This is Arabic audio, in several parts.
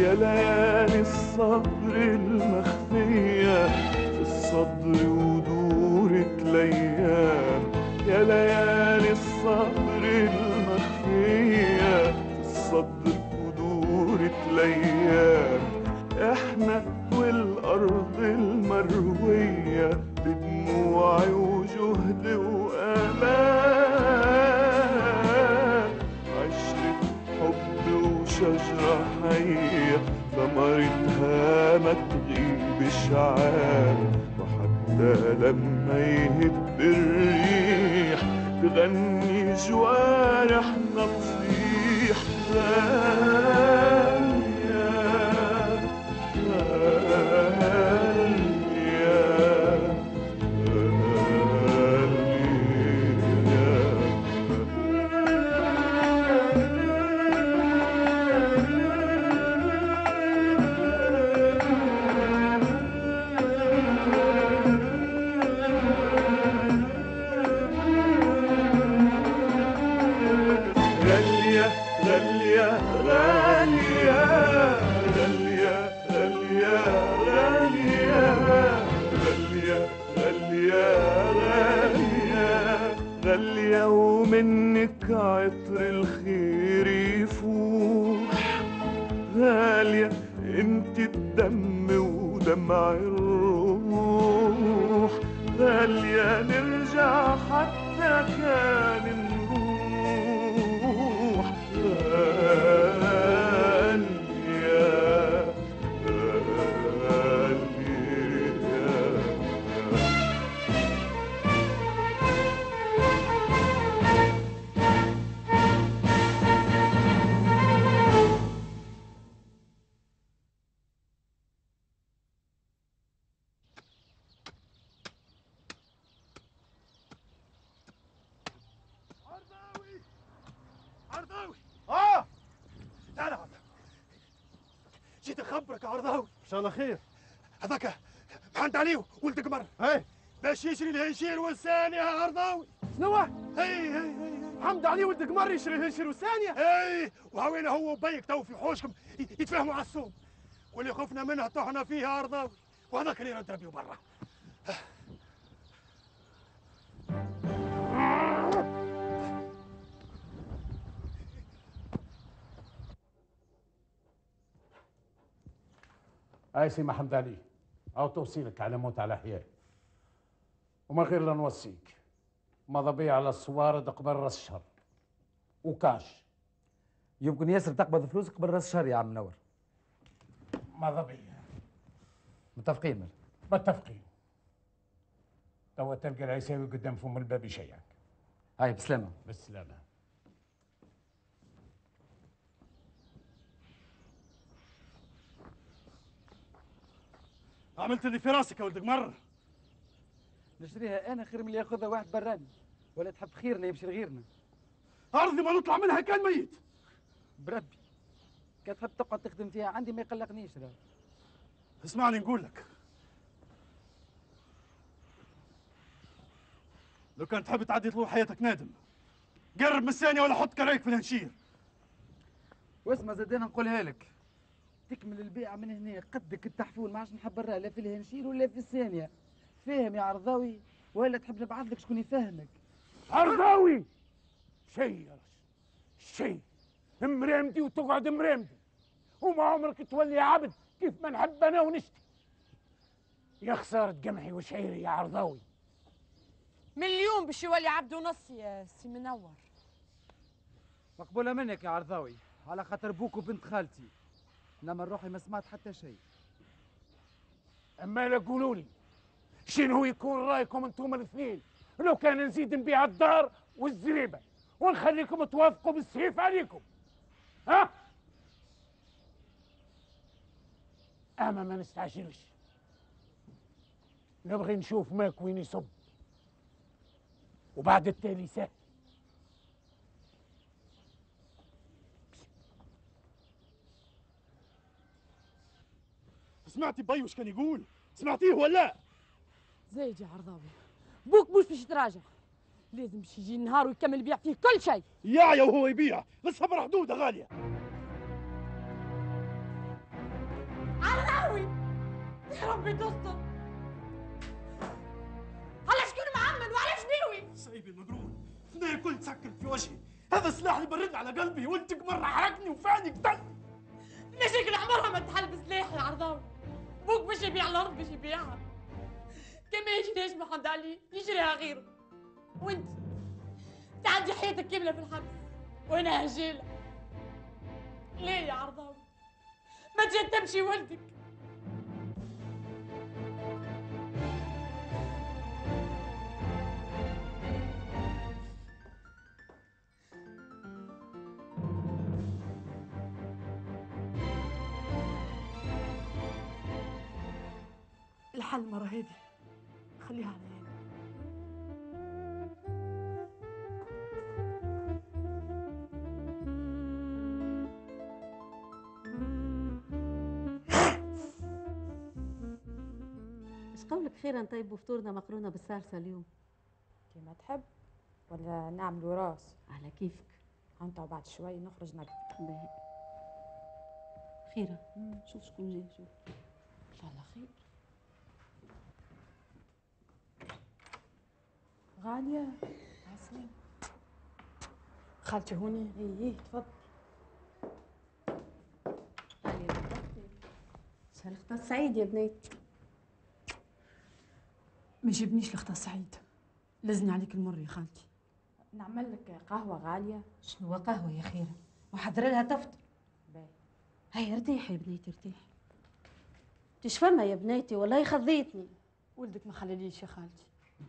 يا ليالي الصبر المخفية في الصدر ودورة الأيام، يا ليالي الصبر المخفية في الصدر ودورة الأيام، إحنا والأرض المروية بدموع وجهد وآلام، عشرة حب وشجرة حية ثمرتها ما تغيبش عام، وحتى لما يهب الريح تغني جوارحنا تصيح غالية غالية غالية ومنك عطر الخير يفوح، غالية انت الدم ودمع الروح، غالية نرجع حتى كان نروح، غالية عرضاوي تعال عرضاوي، جيت اخبرك يا عرضاوي. ان شاء الله خير. هذاك محمد علي ولد قمر باش يشري الهنشير والثانية يا عرضاوي. شنو؟ هي محمد علي ولد قمر يشري الهنشير والثانية؟ اي وهوينا هو وبيك تو في حوشكم يتفاهموا على السوق، واللي خفنا منها طحنا فيها يا عرضاوي، وهذاك اللي رد بيه برا. هاي سي محمد علي، أو توصيلك على موت على حياة، وما غير لا نوصيك ماذا بيا على الصوارد قبل راس الشهر وكاش. يمكن ياسر تقبض فلوسك قبل راس الشهر يا عم منور. ماذا بيا؟ متفقين؟ متفقين. توا تلقى العيساوي قدام فم الباب يشيعك. هاي بسلامة. بالسلامة. عملت اللي في راسك يا ولد قمر. نشريها انا خير من اللي ياخذها واحد براني، ولا تحب خيرنا يمشي لغيرنا. ارضي ما نطلع منها كان ميت. بربي كان تحب تقعد تخدم فيها عندي ما يقلقنيش. راه اسمعني نقول لك، لو كان تحب تعدي طول حياتك نادم قرب من الثانية ولا حط كرايك في الهنشير. واسمع زاد انا نقولها لك، تكمل البيعة من هنا قدك التحفول، ما عادش نحبرها لا في الهنشير ولا في الثانية. فاهم يا عرضاوي ولا تحب نبعث لك شكون يفهمك؟ عرضاوي شي يا شي مرامدي وتقعد مرامدي، وما عمرك تولي عبد كيف ما نحب انا ونشتي. يا خسارة قمحي وشعيري يا عرضاوي. مليون باش يولي عبد ونص يا سي منور. مقبولة منك يا عرضاوي على خاطر بوك وبنت خالتي، انما روحي ما سمعت حتى شيء. اما لا قولوا لي شنو يكون رايكم انتم الاثنين لو كان نزيد نبيع الدار والزريبه ونخليكم توافقوا بالسيف عليكم؟ ها؟ اما ما نستعجلش، نبغي نشوف ماك وين يصب، وبعد التالي سهل. سمعتي بي وش كان يقول؟ سمعتيه ولا؟ زايد يا عرضاوي، بوك مش باش يتراجع، لازم باش يجي النهار ويكمل يبيع فيه كل شيء. يا وهو يبيع، الصبر حدوده غاليه. عرضاوي يا ربي تستر. على شكون معمد وعلى شنيوي؟ سايبي المجنون، اثنين الكل تسكر في وجهي، هذا سلاح اللي برد على قلبي وانت مرة حركني وفاني قتلني. مشاكل عمرها ما تحل بسلاح يا عرضاوي. بوك باش يبيع الارض باش يبيعها، كان ما يشريهاش محمد علي يشريها غيره. وانت تعدي حياتك كامله في الحبس وانا هجاله. ليه يا عرضاوي ما تجي تمشي ولدك؟ الحل المرة هذه خليها على هنا. ايش قولك خير نطيبوا فطورنا مقرونه بالصلصه اليوم؟ كيما تحب ولا نعملوا راس؟ على كيفك. انت بعد شوي نخرج نقعد. باهي. خيره شوف شكون جاي. شوف ان شاء الله خير. غالية عسلامة. خالتي هوني؟ اي تفضل. غالية شهر الاختصاص سعيد يا بنيتي. ما يجيبنيش الاختصاص سعيد، لزني عليك المر يا خالتي. نعمل لك قهوة غالية؟ شنو قهوة يا خيره؟ وحضر لها تفطر. باهي. هيا ارتاحي يا بنيتي ارتاحي. تش فما يا بنيتي والله خضيتني. ولدك ما خلاليش يا خالتي.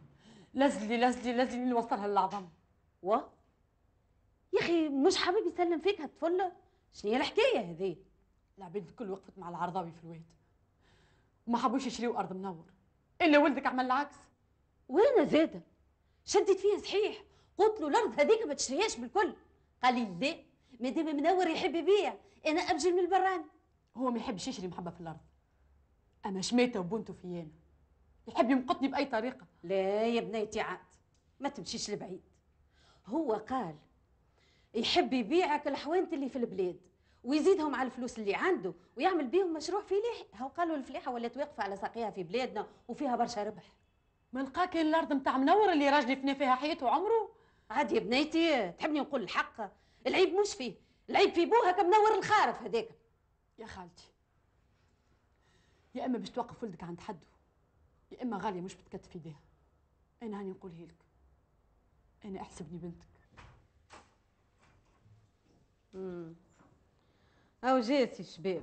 لازلي نوصلها للعظم. و يا اخي مش حبيب يسلم فيك هالطفله؟ شنو هي الحكايه هذه؟ العباد الكل وقفت مع العرضاوي في الواد وما حبوش يشريوا ارض منور، الا ولدك عمل العكس. وانا زاده شدت فيها صحيح، قلت له الارض هذيك ما تشريهاش بالكل. قال لي لا ما دام منور يحب يبيع انا ابجل من البراني. هو ما يحبش يشري محبه في الارض، اما شميته وبنته فيانا يحب يمقتني باي طريقه. لا يا بنيتي عاد ما تمشيش لبعيد. هو قال يحب يبيعك الحوانت اللي في البلاد ويزيدهم على الفلوس اللي عنده ويعمل بيهم مشروع فلاحي. هو قالوا الفلاحه ولات واقفه على ساقيها في بلادنا وفيها برشا ربح. ما لقى كاين الارض نتاع منور اللي راجل يفنى فيها حياته وعمره. عاد يا بنيتي تحبني نقول الحق؟ العيب مش فيه، العيب في بوها كمنور الخارف هذاك. يا خالتي يا اما باش توقف ولدك عند حده يا اما غاليه مش بتكتف ايديها. انا هاني نقولها لك، انا احسبني بنتك. او جاسي شباب.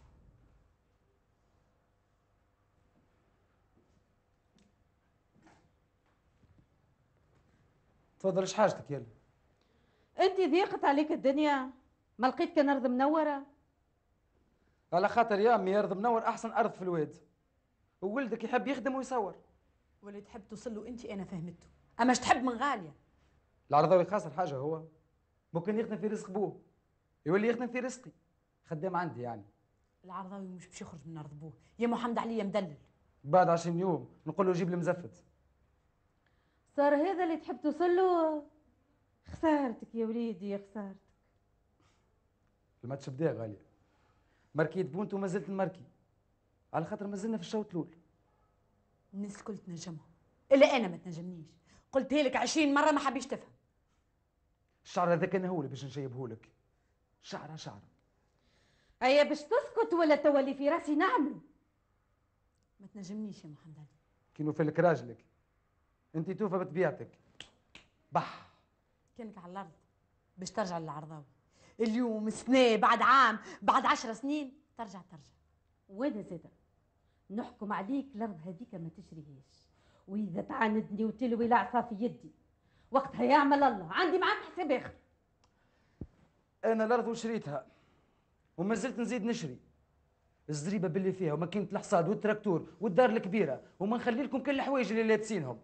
تفضل ايش حاجتك يلا؟ انت ضيقت عليك الدنيا؟ ما لقيت كان ارض منوره؟ على خاطر يا امي ارض منور احسن ارض في الواد، وولدك يحب يخدم ويصور. واللي تحب توصل له انت انا فهمته، اما اش تحب من غاليه؟ العرضاوي خاسر حاجه، هو ممكن يخدم في رزق بوه يولي يخدم في رزقي، خدام عندي يعني. العرضاوي مش باش يخرج من ارض بوه يا محمد علي مدلل. بعد 20 يوم نقول له جيب لي مزفت. صار هذا اللي تحب توصل له؟ خسارتك يا وليدي يا خسارتك. الماتش بدا غاليه، ماركيت بونت وما زلت نماركي على خاطر ما زلنا في الشوط الاول. الناس الكل تنجمهم الا انا ما تنجمنيش، قلتها لك 20 مره ما حبيش تفهم. الشعر هذاك انا هو اللي باش نشيبه لك، شعره. هيا باش تسكت ولا تولي في راسي نعمله؟ ما تنجمنيش يا محمد علي. كي نوفلك راجلك انت توفى بطبيعتك. بح كانك على الارض باش ترجع للعرضاوي اليوم سنه بعد عام بعد 10 سنين ترجع. وانا زاده نحكم عليك الارض هذيك ما تشريهاش، واذا تعاندني وتلوي العصا في يدي وقتها يعمل الله عندي معاك حساب اخر. انا الارض وشريتها وما زلت نزيد نشري الزريبه باللي فيها وماكينه الحصاد والتراكتور والدار الكبيره، وما نخلي لكم كل الحوايج اللي لابسينهم.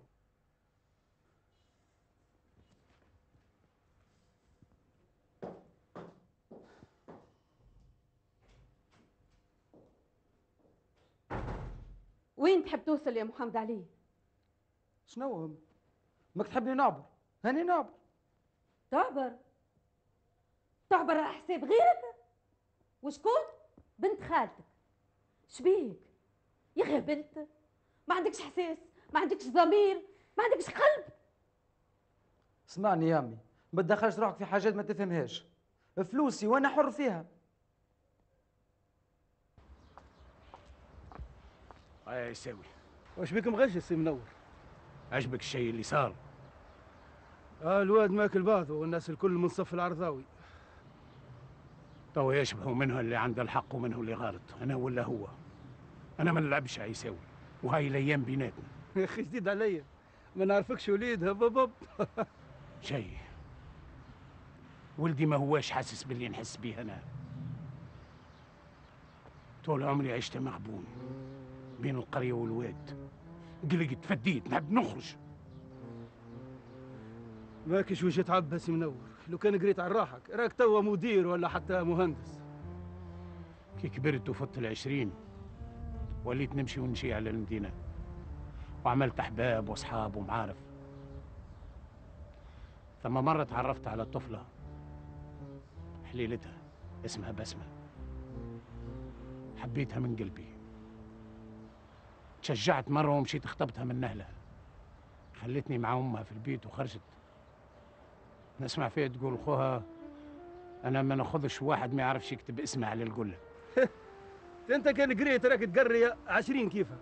وين تحب توصل يا محمد علي؟ شنو ماك تحبني نعبر؟ هاني نعبر. تعبر على حساب غيرك؟ وشكون؟ بنت خالتك. شبيك يا اخي بنت؟ ما عندكش احساس، ما عندكش ضمير، ما عندكش قلب. اسمعني يا امي، ما تدخلش روحك في حاجات ما تفهمهاش. فلوسي وانا حر فيها. يا يساوي، واش بك مغش السي منور؟ عجبك الشيء اللي صار؟ الواد ماكل بعضه والناس الكل من صف العرضاوي. تو يشبهوا منه اللي عنده الحق ومنه اللي غلط، انا ولا هو؟ انا ما نلعبش يا يساوي، وهاي الايام بيناتنا. يا اخي جديد عليا، ما نعرفكش وليد هبب. شيء ولدي ما هواش حاسس باللي نحس بيه انا. طول عمري عشت مغبون بين القرية والواد، قلقت فديت نحب نخرج. ماكش وجه تعب سي منور، لو كان قريت عن راحك راك توا مدير ولا حتى مهندس. كي كبرت وفت العشرين وليت نمشي ونمشي على المدينة، وعملت أحباب وأصحاب ومعارف. ثم مرة تعرفت على طفلة حليلتها اسمها بسمة، حبيتها من قلبي. تشجعت مرة ومشيت اخطبتها من أهلها، خلتني مع أمها في البيت وخرجت. نسمع فيها تقول خوها أنا ما ناخذش واحد ما يعرفش يكتب اسمه على القلة. انت كان قريت راك تقري 20 كيفها.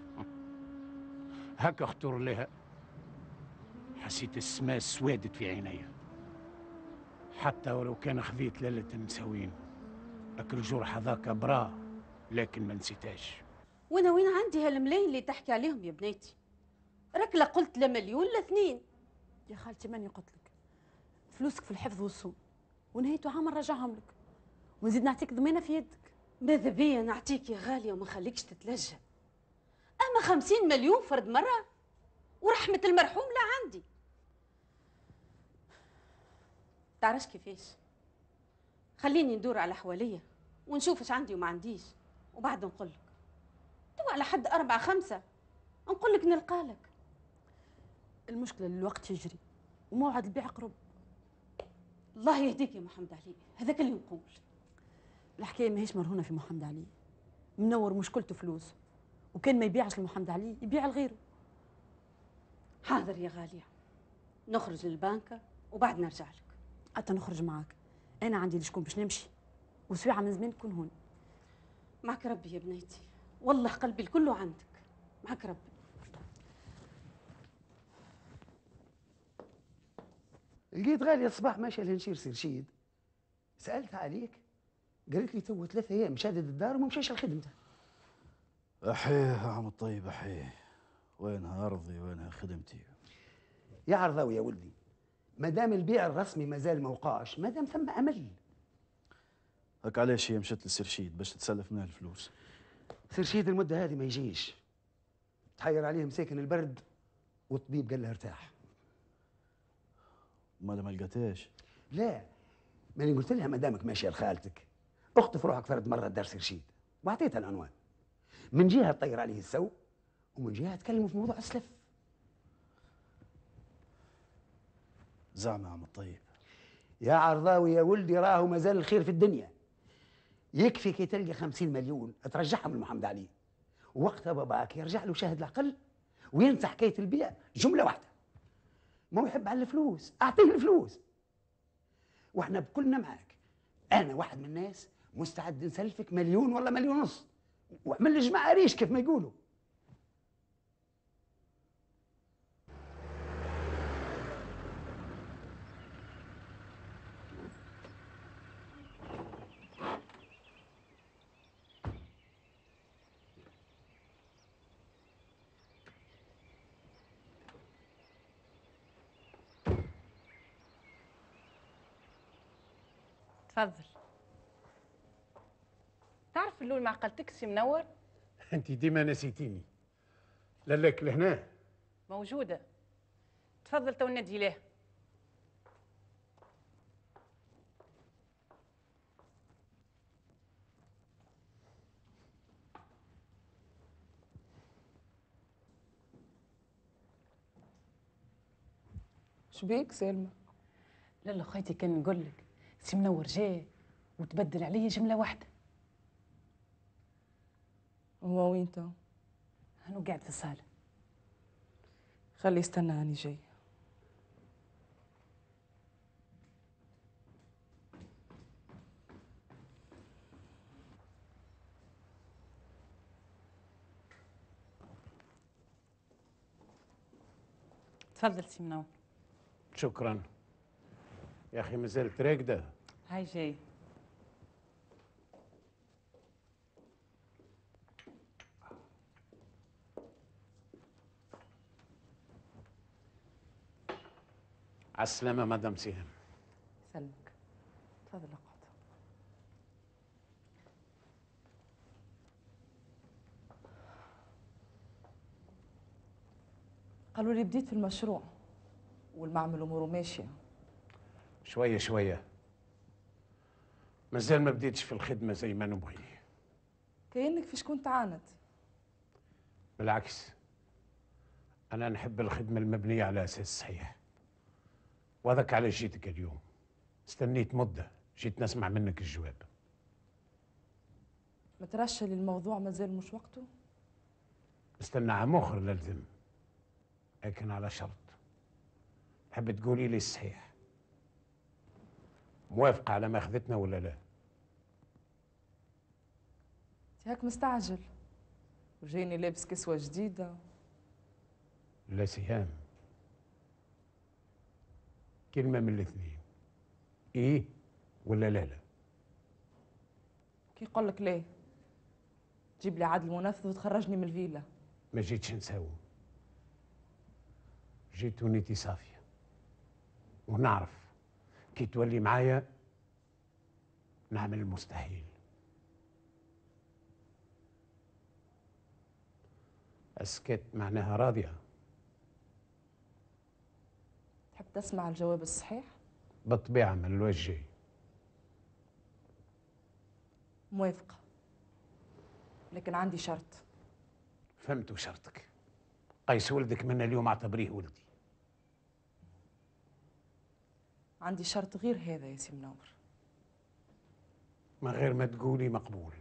هكا خطر لها، حسيت السماء سوادت في عيني. حتى ولو كان خذيت ليلة نساوين، لكن الجرح هذاك برا، لكن ما نسيتاش. وانا وين عندي هالملايين اللي تحكي عليهم يا بنيتي؟ راك لا قلت لا مليون لا اثنين. يا خالتي ماني قلت لك فلوسك في الحفظ والصون، ونهايته عام نرجعهم لك، ونزيد نعطيك ضمانه في يدك. ماذا بيا نعطيك يا غاليه وما نخليكش تتلجى؟ اما 50 مليون فرد مره، ورحمه المرحوم لا عندي. تعرفش كيفاش؟ خليني ندور على حواليا ونشوف ايش عندي وما عنديش، وبعد نقول لك. تو على حد 4 5 نقول لك نلقالك. المشكله الوقت يجري وموعد البيع قرب. الله يهديك يا محمد علي، هذاك اللي نقول. الحكايه ماهيش مرهونه في محمد علي. منور مشكلته فلوس، وكان ما يبيعش لمحمد علي يبيع لغيره. حاضر يا غاليه، نخرج للبنكه وبعد نرجع لك. حتى نخرج معاك، انا عندي لشكون باش نمشي، وسويعه من زمان تكون هون. معك ربي يا بنيتي، والله قلبي الكل عندك. معك ربي. لقيت غالية الصباح ماشية لهنشير سي رشيد، سألتها عليك قالت لي تو 3 أيام شادد الدار وما مشاش لخدمته. أحيه يا عم الطيب أحيه، وينها أرضي وينها خدمتي؟ يا عرضاوي يا ولدي، ما دام البيع الرسمي مازال ما وقعش، ما دام ثم أمل. هك علاش هي مشت لسي رشيد باش تتسلف منها الفلوس؟ سي رشيد المدة هذه ما يجيش، تحير عليه مساكن البرد والطبيب قال له ارتاح. مالا ما لقيتهاش؟ لا، ماني قلت لها ما دامك ماشيه لخالتك اخطف روحك فرد مره دار سي رشيد، واعطيتها العنوان. من جهه تطير عليه السوق، ومن جهه تكلموا في موضوع السلف. زعما يا عم الطيب. يا عرضاوي يا ولدي راهو مازال الخير في الدنيا. يكفي كي تلقى 50 مليون ترجعهم لمحمد علي، ووقتها باباك يرجع له شاهد العقل وينسى حكايه البيع جمله واحده. ما هو يحب على الفلوس، اعطيه الفلوس واحنا بكلنا معاك. انا واحد من الناس مستعد نسلفك 1 ولا 1.5 واعمل لي جماعه ريش كيف ما يقولوا. تفضل. تعرف اللول ما عقلتك سي منور؟ انت ديما نسيتيني. لك لهنا موجودة. تفضل تو ندي له. شبيك سالمة؟ لا خيتي كان نقول لك سي منور جاي وتبدل عليا جملة واحدة. هو وين تو؟ أنا قاعد في الصالة. خليه يستنى هاني جاي. تفضل سي منور. شكرا يا أخي، مازالت راقدة. هاي جاي. على السلامة مدام سهام. سلمك. تفضل اقعد. قالوا لي بديت في المشروع والمعمل اموره ماشيه. شوية شوية، مازال ما بديتش في الخدمة زي ما نبغي. كأنك في شكون تعاند. بالعكس، أنا نحب الخدمة المبنية على أساس صحيح، وهذاك على جيتك اليوم. استنيت مدة، جيت نسمع منك الجواب. مترشل الموضوع مازال مش وقته؟ استنى عام آخر لازم، لكن على شرط. تحب تقولي لي الصحيح، موافقة على ما أخذتنا ولا لا؟ هاك مستعجل وجايني لابس كسوة جديدة. لا سهام، كلمة من الاثنين، إيه ولا لا؟ كي يقول لك ليه جيب لي عدل منفذ وتخرجني من الفيلا. ما جيتش نساوم، جيت ونيتي صافية، ونعرف كي تولي معايا نعمل المستحيل. اسكت معناها راضية. تحب تسمع الجواب الصحيح؟ بالطبيعة من الوجه جاي. موافقة، لكن عندي شرط. فهمت شرطك. قيس ولدك من اليوم اعتبريه ولدي. عندي شرط غير هذا يا سي منور. من غير ما تقولي مقبول.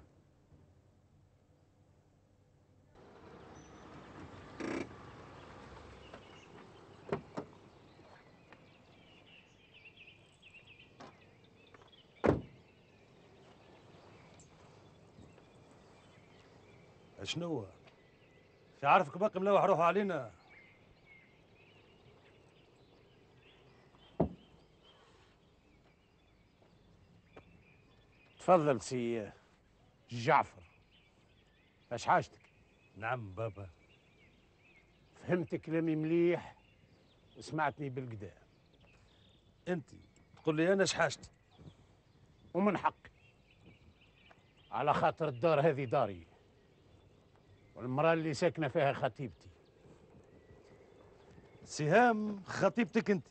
شنو؟ في عارفك باقي ملوح روحه علينا. تفضل سي جعفر، اش حاجتك؟ نعم بابا. فهمت كلامي مليح وسمعتني بالقدا. انت تقول لي انا اش حاجتي؟ ومن حقي، على خاطر الدار هذه داري، والمرأة اللي ساكنة فيها خطيبتي. سهام خطيبتك انت؟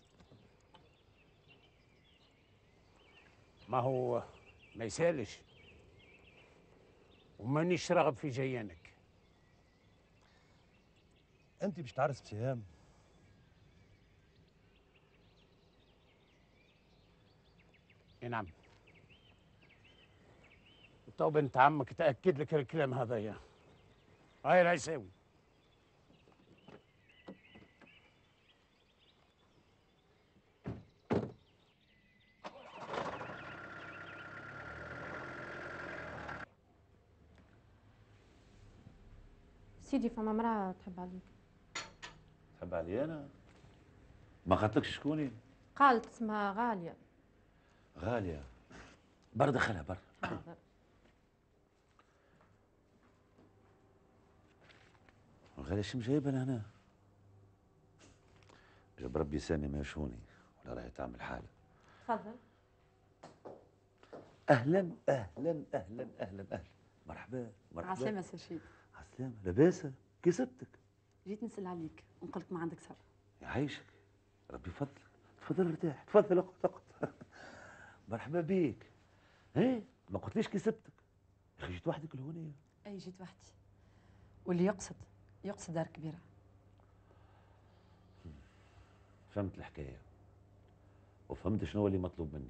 ما هو ما يسالش، ومانيش راغب في جيانك. انت باش تعرس بسهام؟ اي نعم. تو بنت عمك تاكد لك الكلام هذايا. هاي العيساوي. سيدي فما مرأة تحب عليك. تحب علي انا؟ ما قالتلكش شكوني؟ قالت اسمها غالية. غالية؟ برا دخلها برا. غالية شو جايبها هنا؟ جاب ربي سامي ما يشوني ولا راهي تعمل حالة. تفضل. اهلا اهلا اهلا اهلا اهلا. مرحبا مرحبا. عسلامة سي رشيد. عسلامة لاباسة كسبتك. جيت نسأل عليك ونقول لك ما عندك سر. يعيشك ربي يفضلك. تفضل ارتاح تفضل اقعد اقعد. مرحبا بيك. ايه ما قلتليش كسبتك يا اخي. جيت وحدك لهنا؟ اي جيت وحدي، واللي يقصد دار كبيرة. فهمت الحكاية وفهمت شنو اللي مطلوب مني،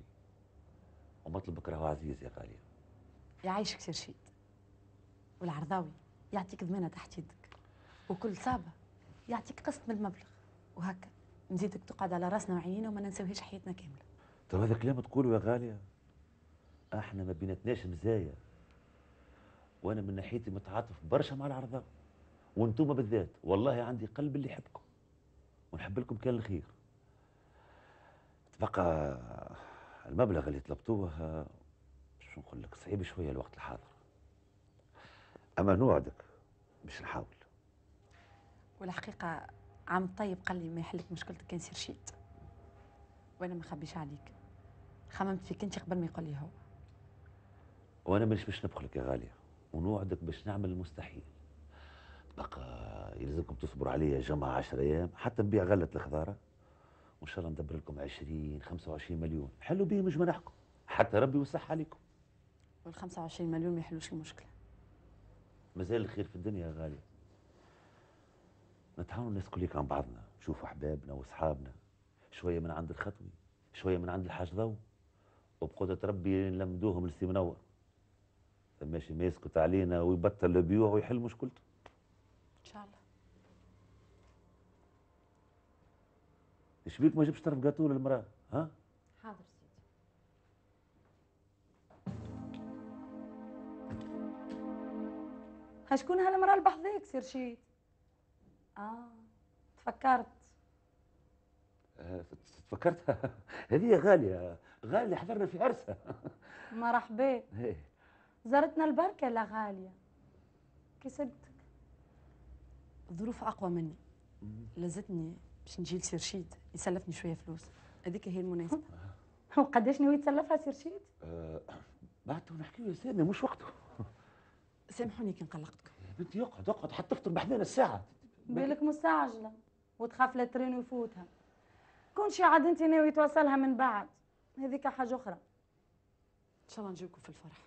ومطلبك راهو عزيز يا غالية. يعيشك سي رشيد. والعرضاوي يعطيك ضمانه تحت يدك، وكل صعبه يعطيك قسط من المبلغ، وهكا نزيدك تقعد على راسنا وعينينا وما ننساوهاش حياتنا كامله. طب هذا كلام تقوله يا غاليه؟ احنا ما بيناتناش مزايا، وانا من ناحيتي متعاطف برشا مع العرضاء، وانتم بالذات والله عندي قلب اللي يحبكم ونحب لكم كان الخير. تبقى المبلغ اللي طلبتوه شو نقول لك صعيب شويه الوقت الحاضر، اما نوعدك باش نحاول. والحقيقه عم طيب قال لي ما يحلك مشكلتك كان سير شيت، وانا ما نخبيش عليك، خممت فيك انت قبل ما يقول لي هو. وانا مانيش باش نبخلك يا غاليه، ونوعدك باش نعمل المستحيل. بقى يلزمكم تصبروا عليا يا جماعه 10 ايام حتى نبيع غله الخضاره، وان شاء الله ندبر لكم 20 25 مليون حلوا بيهم جمانحكم، حتى ربي يوسعها عليكم. وال 25 مليون ما يحلوش المشكله. مازال الخير في الدنيا يا غاليه. نتعاونوا الناس كليك عن بعضنا، نشوفوا احبابنا واصحابنا، شويه من عند الخطوي، شويه من عند الحاج ضو، وبقدرة ربي نلمدوهم لسي منور. ماشي ما يسكت علينا ويبطل البيوع ويحل مشكلته. ان شاء الله. ايش بيك ما جبتش طرف جاتوه للمراه؟ ها؟ حاضر سيدي. شكون هالمراه اللي بحذاك سير شيت؟ تفكرت. تفكرتها؟ هذه غاليه، غاليه حضرنا في عرسها. مرحبا. زارتنا البركه لا غاليه. كسبتك. الظروف اقوى مني، لازتني باش نجي لسير شيت يسلفني شويه فلوس، هذيك هي المناسبه. وقداش ناوي تسلفها سير شيت؟ بعد نحكيو يا سامي مش وقته. سامحوني كي نقلقتكم. يا بنتي اقعد اقعد حتى تفطر بحذانا الساعه. بالك مستعجله وتخاف لا ترين يفوتها. كون شي عاد انت ناوي توصلها من بعد، هذيك حاجه اخرى. ان شاء الله نجيكم في الفرح.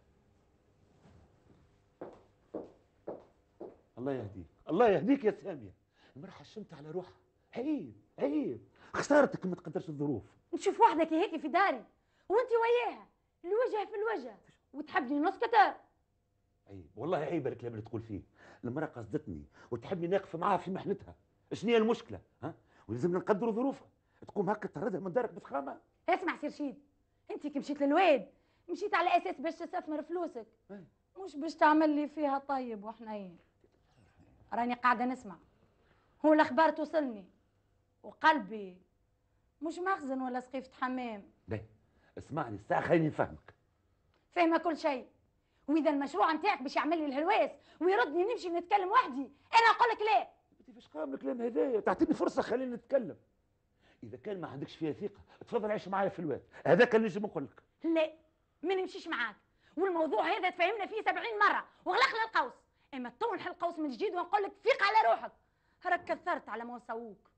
الله يهديك، الله يهديك يا ساميه. المرأة حشمت على روحها، عيب عيب، خسارتك ما تقدرش الظروف. نشوف وحدك هيك في داري وانت وياها الوجه في الوجه وتحبني نسكت. عيب والله عيب الكلام اللي تقول فيه. المرأة قصدتني وتحبني ناقف معاها في محنتها، شنو هي المشكلة؟ ها؟ ولازمنا نقدروا ظروفها، تقوم هكا تطردها من دارك بفخامة. اسمع سير شيد، انت كي مشيت للواد مشيت على اساس باش تستثمر فلوسك، مش باش تعمل لي فيها طيب وحنين. راني قاعدة نسمع، هو الاخبار توصلني وقلبي مش مخزن ولا سقيفة حمام. باهي اسمعني الساعة خليني نفهمك. فاهمة كل شيء، واذا المشروع نتاعك باش يعمل لي الهلواس ويردني نمشي نتكلم وحدي، انا نقول لك لا. انت فاش قام الكلام هذايا؟ تعطيني فرصة خليني نتكلم. إذا كان ما عندكش فيها ثقة تفضل عيش معايا في الواد، هذاك اللي نجم نقول لك. لا ما نمشيش معاك، والموضوع هذا تفاهمنا فيه 70 مرة وغلقنا القوس، اما تو نحل القوس من جديد ونقول لك فيق على روحك، راك كثرت على ما سووك.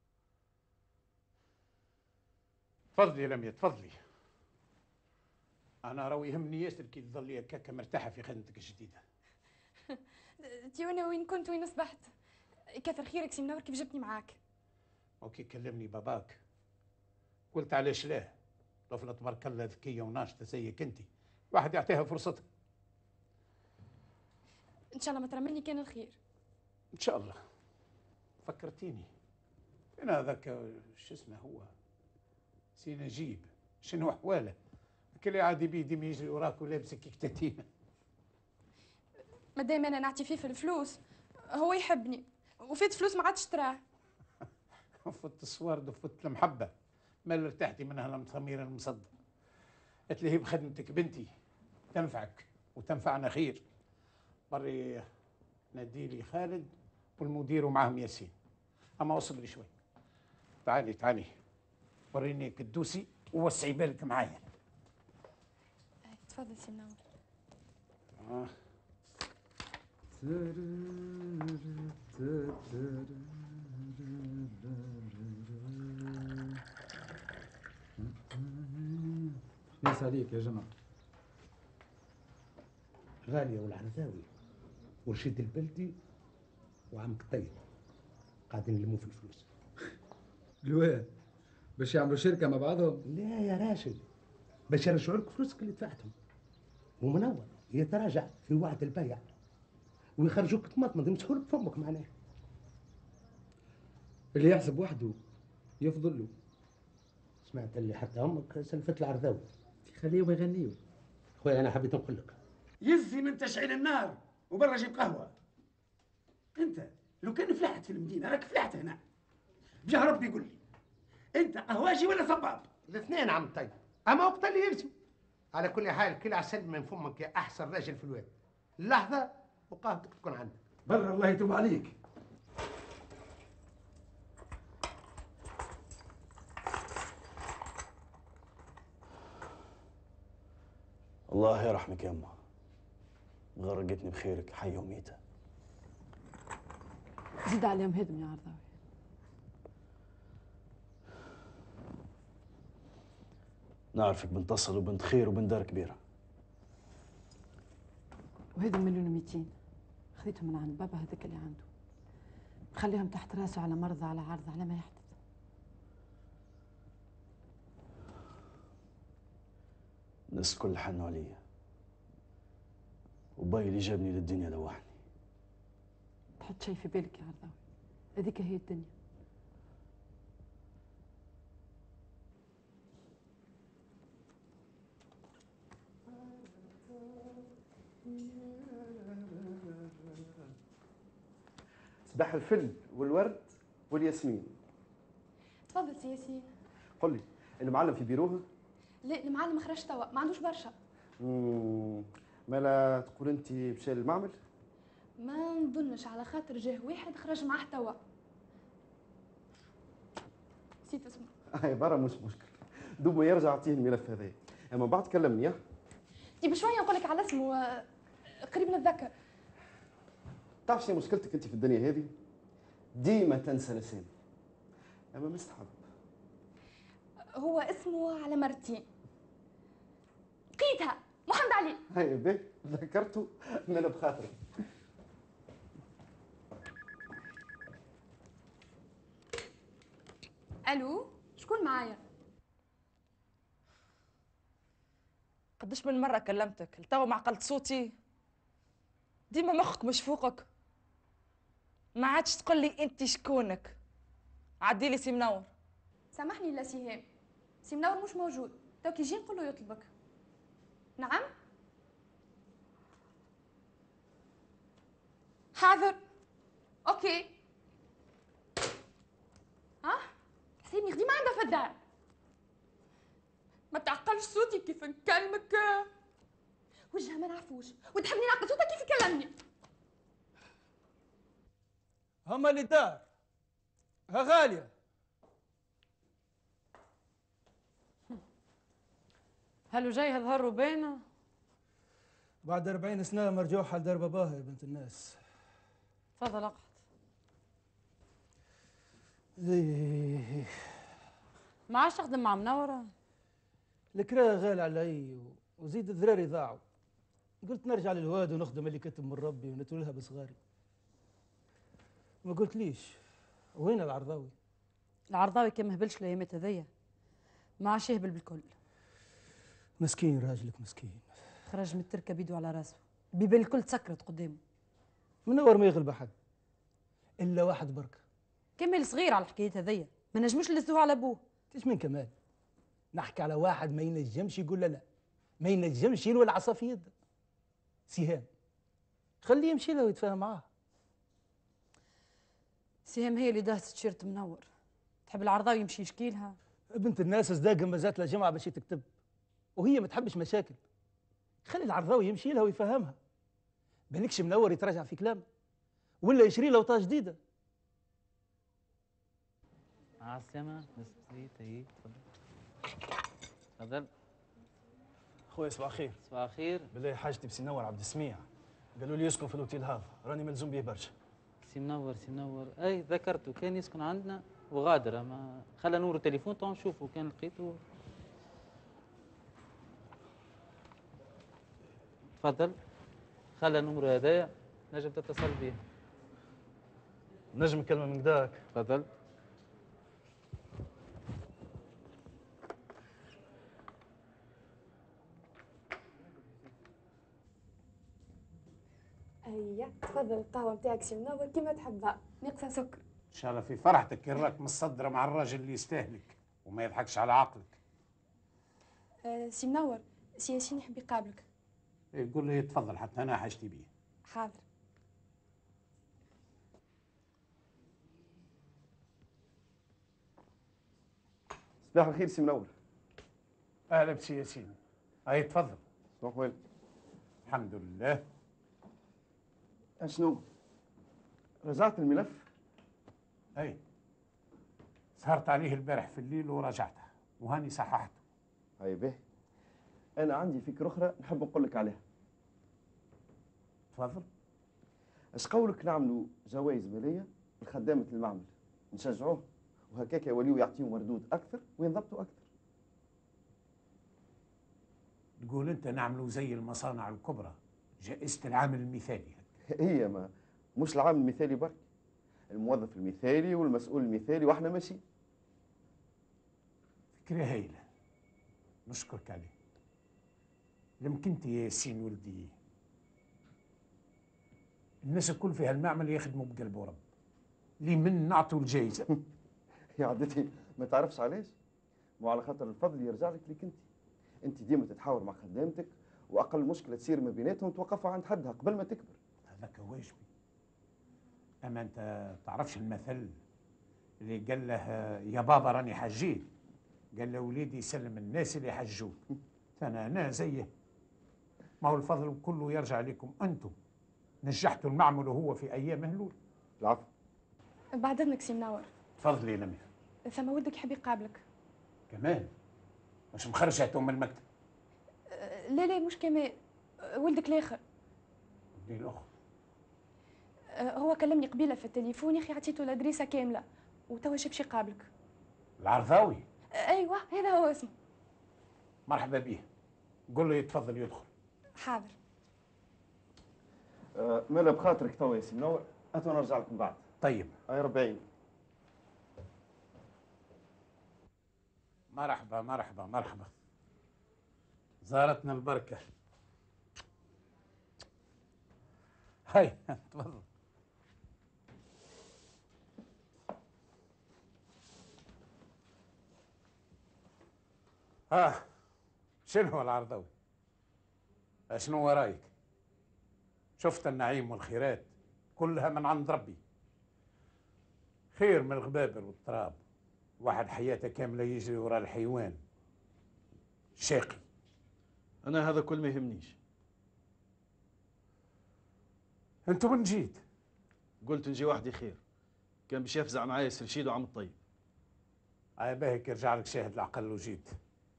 تفضلي يا لميا تفضلي. انا راهو يهمني ياسر كي تظلي هكاك مرتاحه في خدمتك الجديده. تيونا وين كنت وين اصبحت؟ كثر خيرك سي منور كيف جبتني معاك. وكي كلمني باباك قلت علاش لا، طفله تبارك الله ذكيه وناشطه زيك انت، واحد يعطيها فرصتها. ان شاء الله ما ترى مني كان الخير. ان شاء الله. فكرتيني انا هذاك شو اسمه هو سي نجيب، شنو احواله؟ كل عادي بيدي ما يجري وراك ولابسك كتاتينه. مادام انا نعطي فيه في الفلوس هو يحبني، وفيت فلوس ما عادش تراه. فت الصوارد وفت المحبه، ما اللي ارتحتي منها المخميره المصدق. قالت لي هي بخدمتك بنتي تنفعك وتنفعنا خير. بري نادي لي خالد والمدير ومعاهم ياسين. اما وصل لي شوي. تعالي تعالي وريني كدوسي ووسعي بالك معايا. تفضل سي منور. ناس عليك يا جماعة. غالية والعرزاوي ورشيد البلدي وعمك الطيب قاعدين يلموا في الفلوس. الواد باش يعملوا شركة مع بعضهم؟ لا يا راشد، باش يرجعوا لك فلوسك اللي دفعتهم، ومنور يتراجع في وعد البيع. ويخرجوك تمطمط يمسحوا لك فمك معناه. اللي يحسب وحده يفضل له. سمعت اللي حتى امك سلفت العرضاوي. خليهم يغنيوا. خويا انا حبيت نقول لك يزي من تشعيل النار وبرا جيب قهوه. انت لو كان فلحت في المدينه راك فلحت هنا. جه ربي يقول لي انت قهواجي ولا صباب؟ الاثنين عم طيب، اما وقت اللي يرسم. على كل حال كل عسل من فمك يا احسن راجل في الواد. اللحظه وقاهتك تكون عندك. برا الله يتوب عليك. الله يرحمك يا أمه، غرقتني بخيرك حية وميتة. زيد عليهم هدم يا عرضاوي. نعرفك بنت أصل وبنت خير وبنت دار كبيرة. وهذا 1,200,000 خذيتهم من عند بابا هذاك اللي عنده، خليهم تحت راسه على مرضى على عرض على ما يحدث. الناس الكل حنوا عليا، وباي اللي جابني للدنيا لوحني. تحط شي في بالك يا عرضاوي، هذيك هي الدنيا. صباح الفل والورد والياسمين. تفضل سي ياسين. قل لي المعلم في بيروه؟ لا المعلم خرج توا، ما عندوش برشا. مالا تقول انت مشى للمعمل؟ ما نظنش، على خاطر جاه واحد خرج معاه توا. نسيت اسمه. هاي برا مش مشكل، دوب ما يرجع اعطيه الملف هذا، اما بعد كلمني. دي بشويه نقول لك على اسمه، قريب نتذكر. تعرف شنو مشكلتك انت في الدنيا هذه؟ ديما تنسى الاسامي. اما مستحب. هو اسمه على مرتين. لقيتها محمد علي. هاي به ذكرته من بخاطري. الو شكون معايا؟ قداش من مرة كلمتك لتوا ما عقلت صوتي؟ ديما مخك مش فوقك، ما عادش تقول لي انت شكونك. عدي لي سي منور. سامحني لا سهام، سي منور مش موجود، تو كي يجي نقول له يطلبك. نعم؟ حاضر. اوكي. ها؟ حسيبني خديمة عندها في الدار. ما تعقلش صوتي كيف نكلمك. وجهها ما نعرفوش، وتحبني نعقل صوتك كيف يكلمني. هما اللي دار. ها غالية. هلو جاي هالظهر وبينه؟ بعد 40 سنة مرجوحة لدار باباها يا بنت الناس. تفضل اقعد. ما عادش تخدم مع منورة؟ الكرا غالي علي وزيد الذراري ضاعوا. قلت نرجع للواد ونخدم اللي كتب من ربي ونتولها بصغاري. ما قلت ليش وين العرضاوي؟ العرضاوي كان مهبلش الايامات هذيا، ما عادش يهبل بالكل. مسكين راجلك مسكين. خرج من التركه بيدو على راسه، البيبان الكل تسكرت قدامه. منور ما يغلب احد الا واحد بركه. كمل صغير على الحكايات هذيا، ما نجموش نلزوه على ابوه. ايش من كمال؟ نحكي على واحد ما ينجمش يقول لا، ما ينجمش يلوي العصا في يده. سهام خليه يمشي له ويتفاهم معاه. سهام هي اللي داست تيشيرت منور، تحب العرضاوي يمشي يشكي لها؟ بنت الناس صداقه ما زات لها جمعه باش تكتب، وهي ما تحبش مشاكل. خلي العرضاوي يمشي لها ويفهمها. بالكش منور يتراجع في كلامه ولا يشري له وطاه جديده. مع السلامة. تفضل تفضل. خويا صباح الخير. صباح الخير. بالله حاجتي بسي منور عبد السميع، قالوا لي يسكن في الاوتيل هذا، راني ملزوم به برشا. سي منور سي منور، اي ذكرته كان يسكن عندنا وغادر، ما خلى نور التليفون تو نشوفه كان لقيته. تفضل خلى نمره هذايا نجم تتصل به. نجم كلمة من قداك؟ تفضل. هي تفضل القهوه نتاعك سي منور كيما تحبها ناقصه سكر. ان شاء الله في فرحتك كي راك مصدره مع الراجل اللي يستاهلك وما يضحكش على عقلك. سي منور سي ياسين يحب يقابلك. يقول لي تفضل حتى انا حاجتي بيه. حاضر. صباح الخير سي منور. اهلا بسي ياسين. هاي تفضل. صباح الخير. الحمد لله. شنو؟ رجعت الملف؟ اي سهرت عليه البارح في الليل وراجعته وهاني صححته. هاي به. انا عندي فكره اخرى نحب نقول لك عليها. تفضل. اش قولك نعملوا جوائز ماليه لخدامه المعمل، نشجعوه وهكاك يوليوا يعطيهم مردود اكثر وينضبطوا اكثر. تقول انت نعملوا زي المصانع الكبرى، جائزة العامل المثالي. هي ما مش العامل المثالي برك، الموظف المثالي والمسؤول المثالي واحنا ماشيين. فكرة هايلة، نشكرك عليه. يمكن يا ياسين ولدي الناس الكل في هالمعمل يخدموا بقلب ورب، اللي من نعطوا الجائزة. يا عدتي ما تعرفش علاش؟ مو على خاطر الفضل يرجع لك ليك انت ديما تتحاور مع خدامتك واقل مشكله تصير ما بيناتهم توقفها عند حدها قبل ما تكبر. هذاك واجبي. اما انت تعرفش المثل اللي قال له يا بابا راني حجيت، قال له وليدي سلم الناس اللي حجوك. انا زيه. ما هو الفضل كله يرجع لكم انتم، نجحتوا المعمل وهو في ايامه الاولى. العفو. بعد اذنك سي منور. تفضلي يا نمير. ثم ولدك يحب يقابلك. كمان مش مخرجته من المكتب؟ لا لا مش كمان، ولدك الاخر. ولدي الاخر. هو كلمني قبيله في التليفون يا اخي، عطيته الادريسه كامله وتوا باش يقابلك. العرضاوي؟ ايوه هذا هو اسمه. مرحبا بيه، قول له يتفضل يدخل. حاضر. مالا بخاطرك توا يا سي منور، اتوا نرجع لكم بعد. طيب. اي 40. مرحبا مرحبا مرحبا. زارتنا البركة. هاي تفضل. شنو العرضاوي؟ شنو ورايك؟ شفت النعيم والخيرات كلها من عند ربي، خير من الغبابر والتراب. واحد حياته كامله يجري ورا الحيوان شاقي. انا هذا كل ما يهمنيش. انت من جيت؟ قلت نجي وحدي خير، كان باش يفزع معايا ياسر رشيد وعم الطيب. باهيك يرجع لك شاهد العقل وجيت.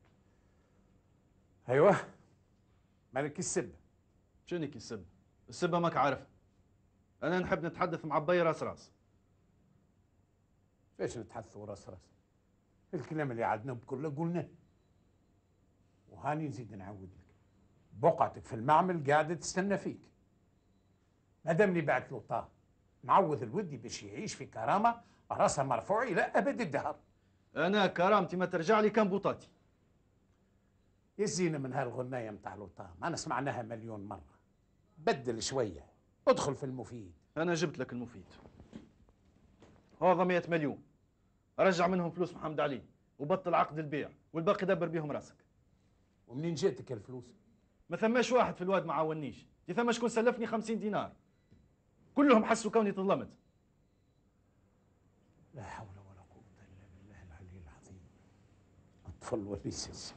ايوه مالك السب؟ شنك السب؟ السبه ماك عارفها. انا نحب نتحدث مع بي راس راس. فاش نتحدثوا راس راس؟ الكلام اللي عدنا بكله قلناه. وهاني نزيد نعاود لك، بقعتك في المعمل قاعده تستنى فيك. مادام اللي بعت له طاه معوض الودي باش يعيش في كرامه راسها مرفوع الى ابد الدهر. انا كرامتي ما ترجع لي كان بوطاتي. يزينا من هالغنايه متاع لوطاه، ما سمعناها مليون مره. بدل شويه، ادخل في المفيد. انا جبت لك المفيد. هذا 100 مليون، رجع منهم فلوس محمد علي وبطل عقد البيع والباقي دبر بيهم راسك. ومنين جاتك الفلوس؟ ما ثماش واحد في الواد ما عاونيش، ثما شكون سلفني 50 دينار. كلهم حسوا كوني تظلمت. لا حول ولا قوة إلا بالله العلي العظيم. أطفال وليسس.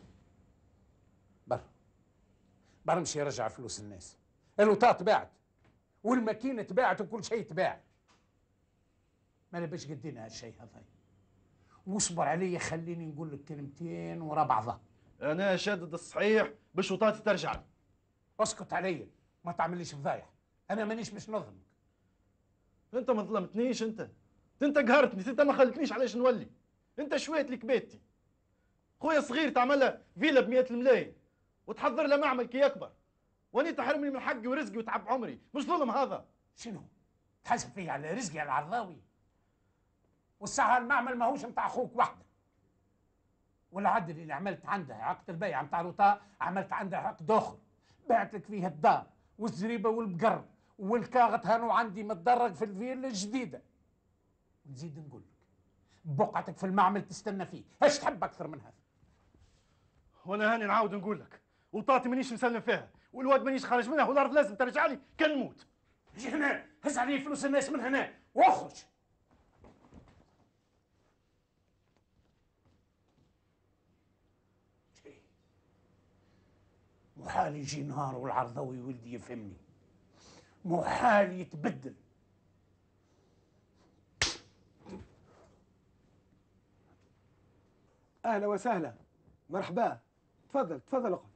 بر مشي يرجع فلوس الناس. الوطاة تباعت والماكينة تباعت وكل شيء تباع. ما انا باش قدينا هالشيء هذا. واصبر علي خليني نقول لك كلمتين ورا بعضها. انا شادد الصحيح باش وطاتي ترجع لي. اسكت علي، ما تعمليش فضايح. انا مانيش باش نظلمك. انت ما ظلمتنيش. انت قهرتني، انت ما خلتنيش علاش نولي. انت شويت لك بيتي. خويا صغير تعملها فيلا ب100 الملايين وتحضر له معمل كي يكبر، واني تحرمني من حقي ورزقي وتعب عمري. مش ظلم هذا؟ شنو؟ تحاسب فيا على رزقي على العرضاوي؟ والساعة المعمل ماهوش متاع اخوك وحده. والعدل اللي عملت عنده عقد البيع متاع لوطا عملت عنده عقد اخر، بعت لك فيه الدار والزريبه والبقر والكاغت هانو عندي متدرج في الفيلا الجديده. نزيد نقول لك بقعتك في المعمل تستنى فيه، ايش تحب اكثر من هذا؟ وانا هاني نعاود نقول لك، وطاطي مانيش مسلم فيها، والواد مانيش خارج منها، والارض لازم ترجع لي كان نموت. جي هنا، هز علي فلوس الناس من هنا واخرج. محال يجي نهار والعرضاوي ولدي يفهمني، محال يتبدل. اهلا وسهلا، مرحبا، تفضل تفضل اقعد.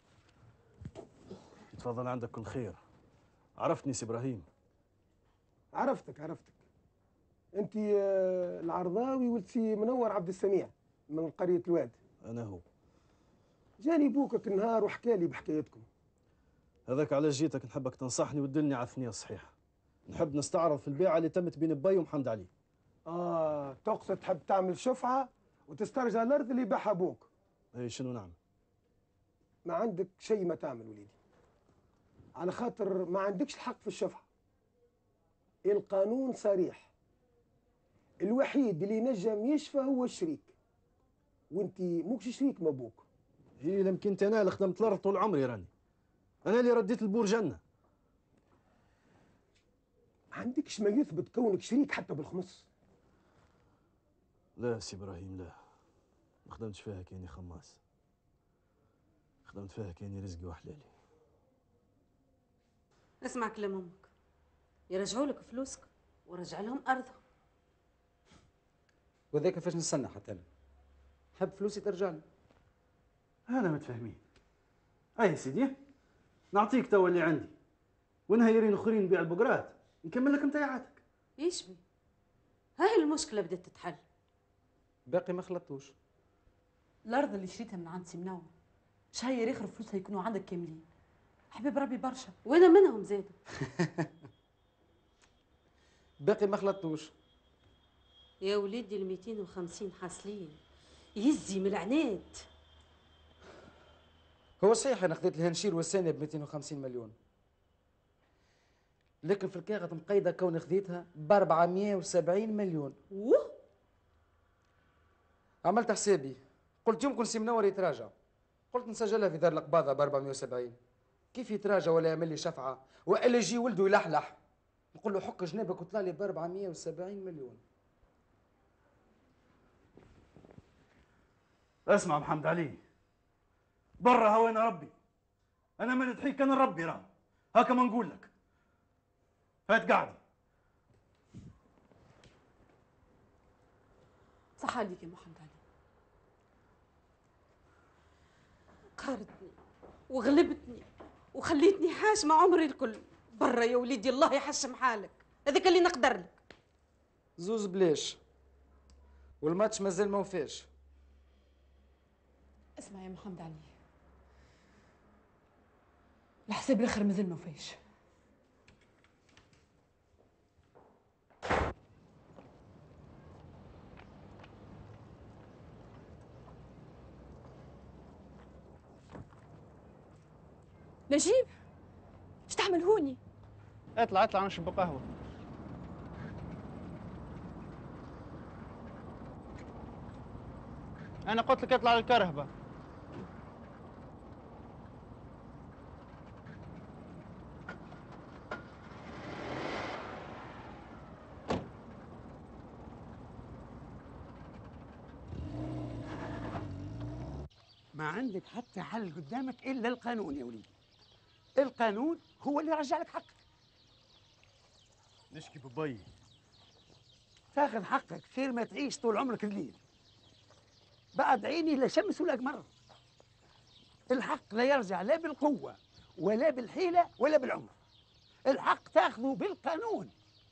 تفضل، عندك كل خير. عرفتني سي ابراهيم؟ عرفتك انت العرضاوي ولد سي منور عبد السميع من قريه الواد. انا هو. جاني بوكك النهار وحكى لي بحكايتكم. هذاك علاش جيتك، نحبك تنصحني وتدلني على الثنيه الصحيحه. نحب نستعرض في البيعه اللي تمت بين بي ومحمد علي. تقصد تحب تعمل شفعه وتسترجع الارض اللي باعها ابوك. اي شنو نعمل؟ ما عندك شيء ما تعمل وليدي، على خاطر ما عندكش الحق في الشفعه. القانون صريح، الوحيد اللي نجم يشفى هو الشريك، وانت موكش شريك مع ابوك. هي يمكن انا اللي خدمت الارض طول عمري، راني انا اللي رديت البور جنه. ما عندكش ما يثبت كونك شريك حتى بالخمس. لا سي ابراهيم، لا، ما خدمتش فيها كاني خماس، خدمت فيها كاني رزقي وحلالي. اسمع كلام امك، يرجعوا لك فلوسك ورجع لهم ارضهم. وذاك كيفاش نستنى حتى انا؟ حب فلوسي ترجع لي. انا متفاهمين. اي سيدي، نعطيك توا اللي عندي، ونهيرين اخرين نبيع البقرات، نكمل لك نتايعاتك. ايش بي؟ هاي المشكله بدات تتحل. باقي ما خلطتوش. الارض اللي شريتها من عند سي منور شهير اخر فلوسها يكونوا عندك كاملين. حبيب ربي برشا، وانا منهم زادوا. باقي ما خلطتوش. يا وليدي ال 250 حاصلين يزي من العناد. هو صحيح انا خذيت الهنشير والثانيه ب 250 مليون، لكن في الكاغط مقيده كوني خذيتها ب 470 مليون. عملت حسابي، قلت يمكن سي منور يتراجع، قلت نسجلها في دار القباضه ب 470. كيف يتراجع ولا يعمل لي شفعه والا يجي ولده يلحلح نقول له حك جنابك وطلع لي ب 470 مليون. اسمع محمد علي، برا هوانا ربي، انا ما ندحيك، انا ربي راه هاكا ما نقول لك. هات قاعدي. صح عليك يا محمد علي، قهرتني وغلبتني وخليتني حاشمه عمري الكل. برا يا وليدي، الله يحشم حالك، هذاك اللي نقدر لك. زوز بلاش والماتش مازال ما وفاش. اسمع يا محمد علي، الحساب الاخر مازال ما وفاش. نجيب، ايش تعمل هوني؟ اطلع نشرب قهوه. انا قلت لك اطلع للكرهبه. ما عندك حتى حل قدامك الا القانون يا وليدي. القانون هو اللي يرجع لك حقك. نشكي ببي. تاخذ حقك خير ما تعيش طول عمرك ذليل. بعد عيني لا شمس ولا قمر. الحق لا يرجع لا بالقوة ولا بالحيلة ولا بالعمر. الحق تاخذه بالقانون.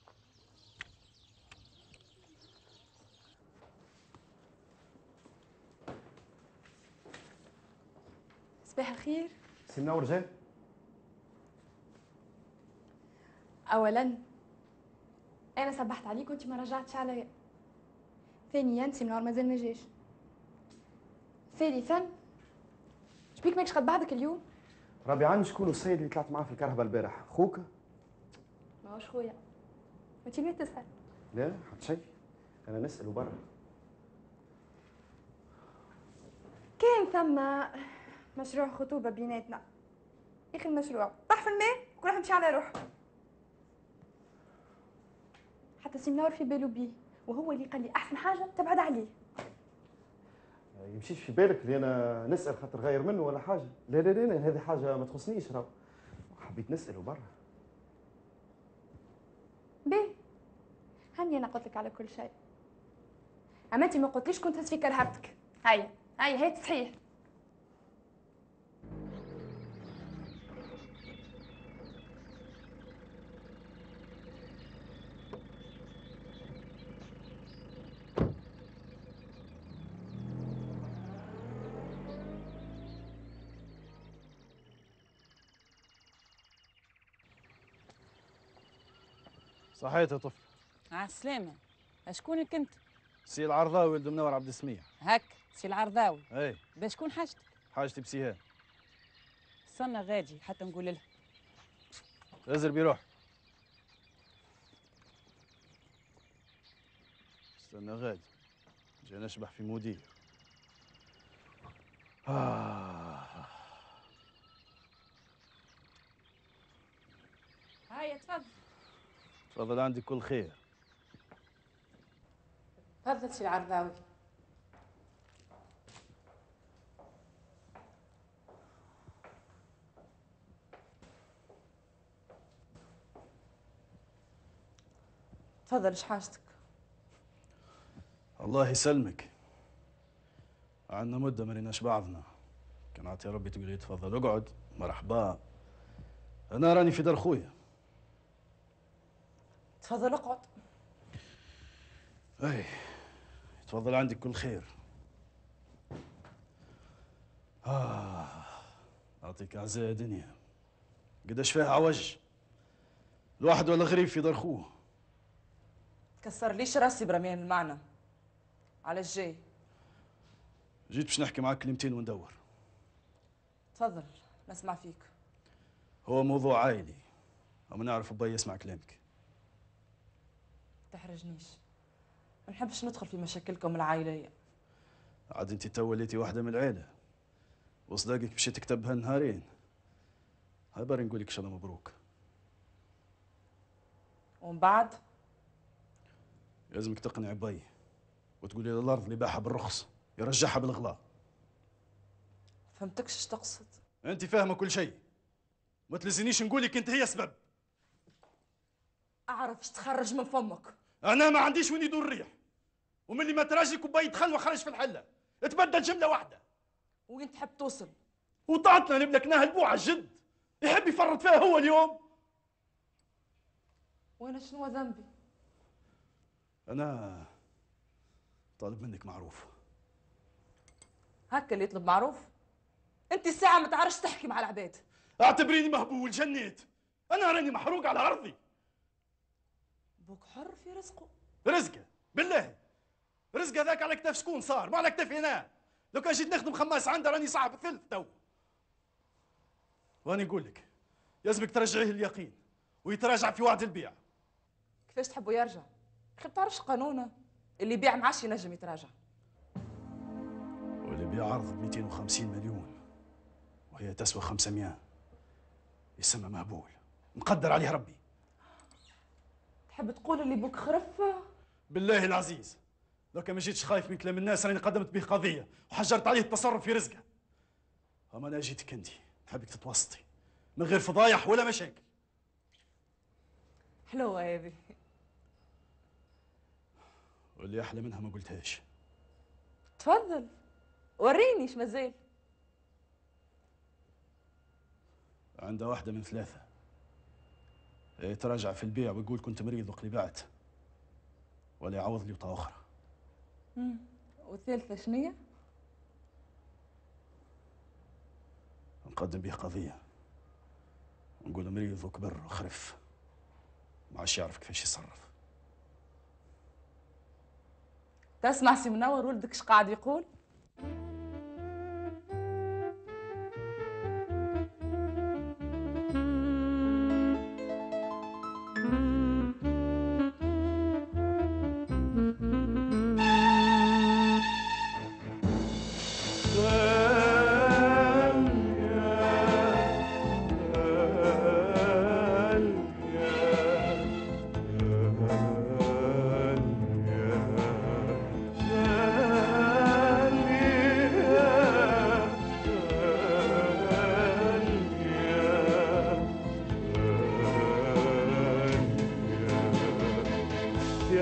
صباح الخير. سي منور جاي؟ اولا انا صبحت عليك وانت ما رجعتش عليا. ثانيا سي منور مازال ما جاش. ثالثا شبيك ماكش قد بعضك اليوم؟ ربي عني شكون السيد اللي طلعت معاه في الكرهبه البارح؟ خوك؟ ماهوش خويا. انت ليه تسأل؟ لا حتى شيء، انا نسأله برا. كان ثم مشروع خطوبة بيناتنا. يا اخي المشروع طاح في الماء وكل واحد مشي على روحه. حتى سي منور في باله بيه، وهو اللي قال لي احسن حاجة تبعد عليه. يمشيش في بالك اللي انا نسأل خاطر غير منه ولا حاجة؟ لا لا لا، هذه حاجة ما تخصنيش راهو. حبيت نسأله برا. بيه هاني انا قلت لك على كل شيء، اما انت ما قلتليش كنت هز في كرهبتك. هاي صحيح. صحيت يا طفل. على السلامة. شكونك انت؟ سي العرضاوي ولد منور عبد السميع. هك سي العرضاوي. اي. بشكون حاجتك؟ حاجتي بسيهان. استنى غادي حتى نقول لها. ازر بيروح. استنى غادي. جاي نشبح في مدير. هيا تفضل. تفضل عندي كل خير. تفضل سي العرضاوي. تفضل ايش حاجتك؟ الله يسلمك. عندنا مدة ما ريناش بعضنا. كان عطي ربي تقول لي تفضل اقعد مرحبا. أنا راني في دار خويا. تفضل اقعد. اي تفضل عندك كل خير. أعطيك أعزاء دنيا. قداش فيها عوج. الواحد ولا غريب في دار خوه. كسر ليش راسي برميان المعنى. على الجاي. جيت باش نحكي معاك كلمتين وندور. تفضل نسمع فيك. هو موضوع عائلي. أما نعرف أبي يسمع كلامك. تحرجنيش. ما نحبش ندخل في مشاكلكم العائلية. عاد انت تو وليتي واحدة من العيلة. وصداقك باش تكتبها نهارين. هاي بري نقول لك ان شاء الله مبروك. ومن بعد؟ لازمك تقنع بي وتقولي له الارض اللي باعها بالرخص يرجعها بالغلاء. فهمتكش ايش تقصد؟ انت فاهمه كل شيء. ما تلزنيش نقول لك انت هي سبب. اعرف ايش تخرج من فمك. انا ما عنديش وين يدور الريح. ومن اللي ما تراجي كوبايه دخل وخرج في الحله. تبدل جمله واحده. وين تحب توصل؟ وطاعتنا نملكناها البوعه الجد. يحب يفرط فيها هو اليوم. وانا شنو ذنبي؟ انا طالب منك معروف. هكا اللي يطلب معروف؟ انت الساعه ما تعرفش تحكي مع العباد. اعتبريني مهبول جنيت. انا راني محروق على ارضي. بوك حر في رزقه. رزقه بالله. رزق هذاك على كتاف شكون صار؟ ما على كتافي انا. لو كان جيت نخدم خماس عنده راني صاحب الثلث تو. واني نقول لك لازمك ترجعيه اليقين ويتراجع في وعد البيع. كيفاش تحبوا يرجع؟ اخي بتعرفش قانونه اللي يبيع معاش ينجم يتراجع. واللي بيع عرض ب 250 مليون وهي تسوى 500 يسمى مهبول مقدر عليه ربي. تحب تقول اللي بوك خرف؟ بالله العزيز لو كان ما جيتش خايف من كلام الناس راني قدمت به قضيه وحجرت عليه التصرف في رزقه. اما انا جيتك انت نحبك تتوسطي من غير فضايح ولا مشاكل. حلوه هذه. واللي احلى منها ما قلتهاش. تفضل وريني ايش مازال. عندها واحده من ثلاثه. يتراجع في البيع ويقول كنت مريض وقت اللي بعت ولا يعوض لي وطا اخرى. والثالثه شنية؟ نقدم به قضيه ونقول مريض وكبر وخرف ما عادش يعرف كيفاش يتصرف. تسمع سي منور ولدك اش قاعد يقول؟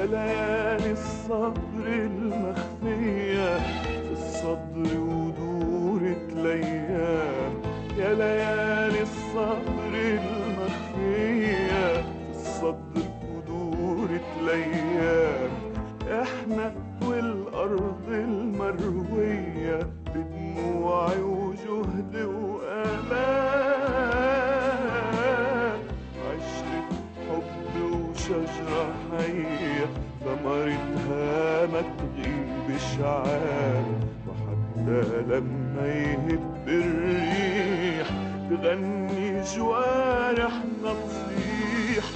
يا ليالي الصبر المخفية في الصدر ودورة الأيام، يا ليالي الصبر المخفية في الصدر ودورة الأيام، احنا والأرض المروية بدموعي وجهد وآلام، عشرة حب وشجرة حية ثمرتها ما تغيب شعاب، وحتى لما يهب الريح تغني جوارحنا تصيح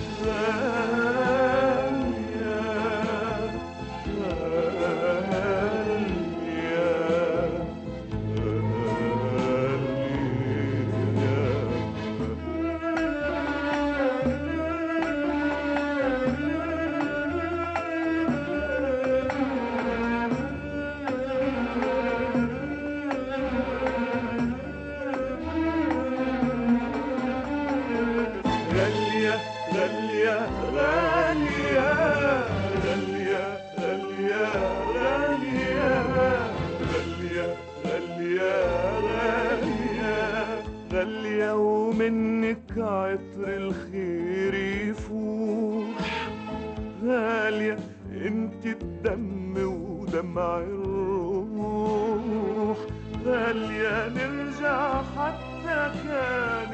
غالية ومنك عطر الخير يفوح، غالية انت الدم ودمع الروح، غالية نرجع حتى كان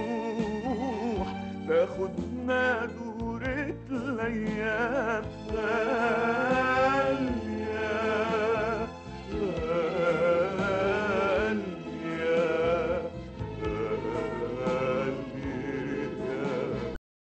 نروح تاخدنا دورة الأيام.